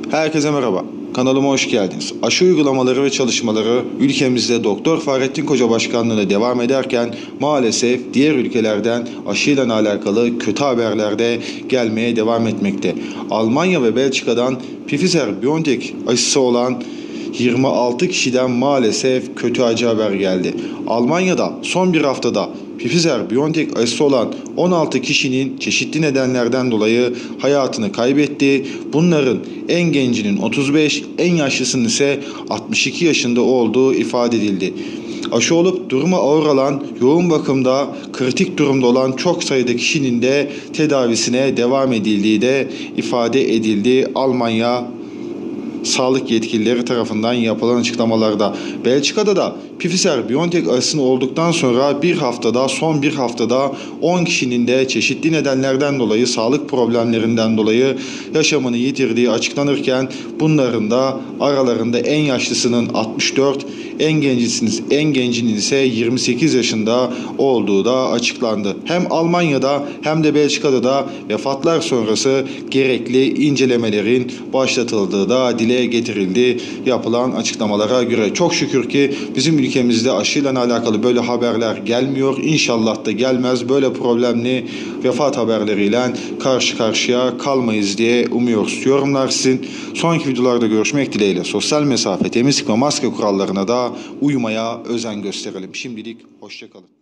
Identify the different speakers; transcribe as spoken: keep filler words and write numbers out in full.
Speaker 1: Herkese merhaba. Kanalıma hoş geldiniz. Aşı uygulamaları ve çalışmaları ülkemizde Doktor Fahrettin Koca başkanlığına devam ederken maalesef diğer ülkelerden aşıyla alakalı kötü haberler de gelmeye devam etmekte. Almanya ve Belçika'dan Pfizer-BioNTech aşısı olan yirmi altı kişiden maalesef kötü acı haber geldi. Almanya'da son bir haftada Pfizer-BioNTech aşısı olan on altı kişinin çeşitli nedenlerden dolayı hayatını kaybetti. Bunların en gencinin otuz beş, en yaşlısının ise altmış iki yaşında olduğu ifade edildi. Aşı olup durumu ağır olan, yoğun bakımda kritik durumda olan çok sayıda kişinin de tedavisine devam edildiği de ifade edildi. Almanya sağlık yetkilileri tarafından yapılan açıklamalarda. Belçika'da da Pfizer-BioNTech aşısını olduktan sonra bir haftada, son bir haftada on kişinin de çeşitli nedenlerden dolayı, sağlık problemlerinden dolayı yaşamını yitirdiği açıklanırken bunların da aralarında en yaşlısının altmış dört, en gencisinin, en gencinin ise yirmi sekiz yaşında olduğu da açıklandı. Hem Almanya'da hem de Belçika'da da vefatlar sonrası gerekli incelemelerin başlatıldığı da dile getirildi yapılan açıklamalara göre. Çok şükür ki bizim ülkemizde aşıyla alakalı böyle haberler gelmiyor. İnşallah da gelmez. Böyle problemli vefat haberleriyle karşı karşıya kalmayız diye umuyoruz. Yorumlar sizin. Sonraki videolarda görüşmek dileğiyle. Sosyal mesafe, temizlik ve maske kurallarına da uymaya özen gösterelim. Şimdilik hoşça kalın.